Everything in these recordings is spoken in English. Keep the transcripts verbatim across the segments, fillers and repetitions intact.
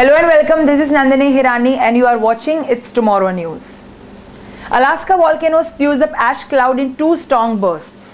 Hello and welcome, this is Nandini Hirani and you are watching It's Tomorrow News. Alaska Volcano spews up ash cloud in two strong bursts.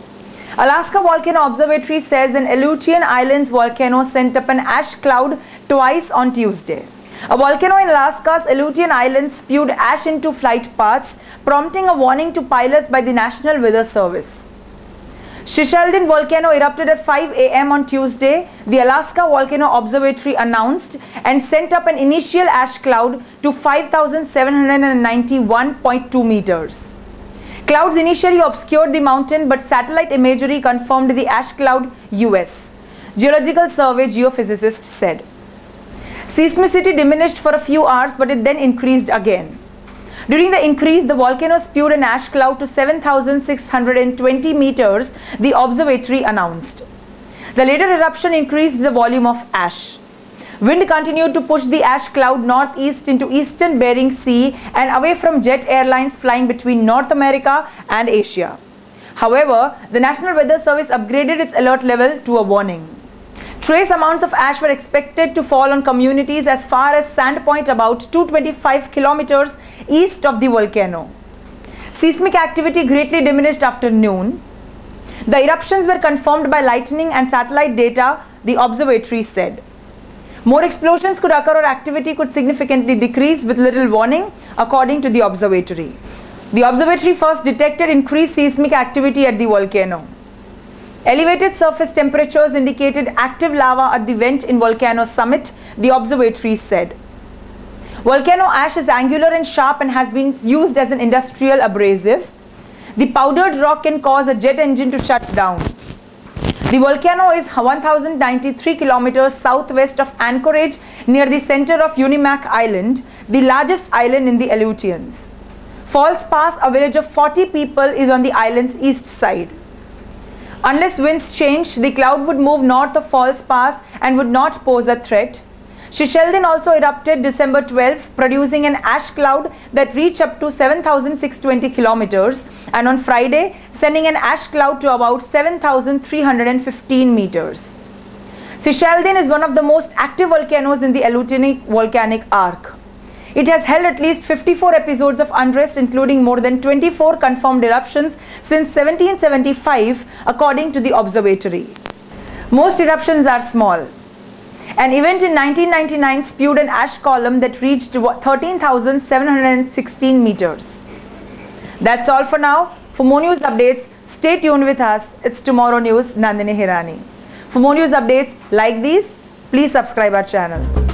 Alaska Volcano Observatory says an Aleutian Islands volcano sent up an ash cloud twice on Tuesday. A volcano in Alaska's Aleutian Islands spewed ash into flight paths, prompting a warning to pilots by the National Weather Service. Shishaldin Volcano erupted at five A M on Tuesday, the Alaska Volcano Observatory announced, and sent up an initial ash cloud to five thousand seven hundred ninety-one point two meters. Clouds initially obscured the mountain, but satellite imagery confirmed the ash cloud, U S Geological Survey geophysicist said. Seismicity diminished for a few hours, but it then increased again. During the increase, the volcano spewed an ash cloud to seven thousand six hundred twenty meters, the observatory announced. The later eruption increased the volume of ash. Wind continued to push the ash cloud northeast into eastern Bering Sea and away from jet airlines flying between North America and Asia. However, the National Weather Service upgraded its alert level to a warning. Trace amounts of ash were expected to fall on communities as far as Sandpoint, about two hundred twenty-five kilometers east of the volcano. Seismic activity greatly diminished after noon. The eruptions were confirmed by lightning and satellite data, the observatory said. More explosions could occur or activity could significantly decrease with little warning, according to the observatory. The observatory first detected increased seismic activity at the volcano. Elevated surface temperatures indicated active lava at the vent in volcano summit, the observatory said. Volcano ash is angular and sharp and has been used as an industrial abrasive. The powdered rock can cause a jet engine to shut down. The volcano is one thousand ninety-three kilometers southwest of Anchorage, near the center of Unimak Island, the largest island in the Aleutians. Falls Pass, a village of forty people, is on the island's east side. Unless winds changed, the cloud would move north of Falls Pass and would not pose a threat. Shishaldin also erupted December twelfth, producing an ash cloud that reached up to seven thousand six hundred twenty kilometers, and on Friday, sending an ash cloud to about seven thousand three hundred fifteen meters. Shishaldin is one of the most active volcanoes in the Aleutian volcanic arc. It has held at least fifty-four episodes of unrest, including more than twenty-four confirmed eruptions since seventeen seventy-five, according to the observatory. Most eruptions are small. An event in nineteen ninety-nine spewed an ash column that reached thirteen thousand seven hundred sixteen meters. That's all for now. For more news updates, stay tuned with us. It's Tomorrow News, Nandini Hirani. For more news updates like these, please subscribe our channel.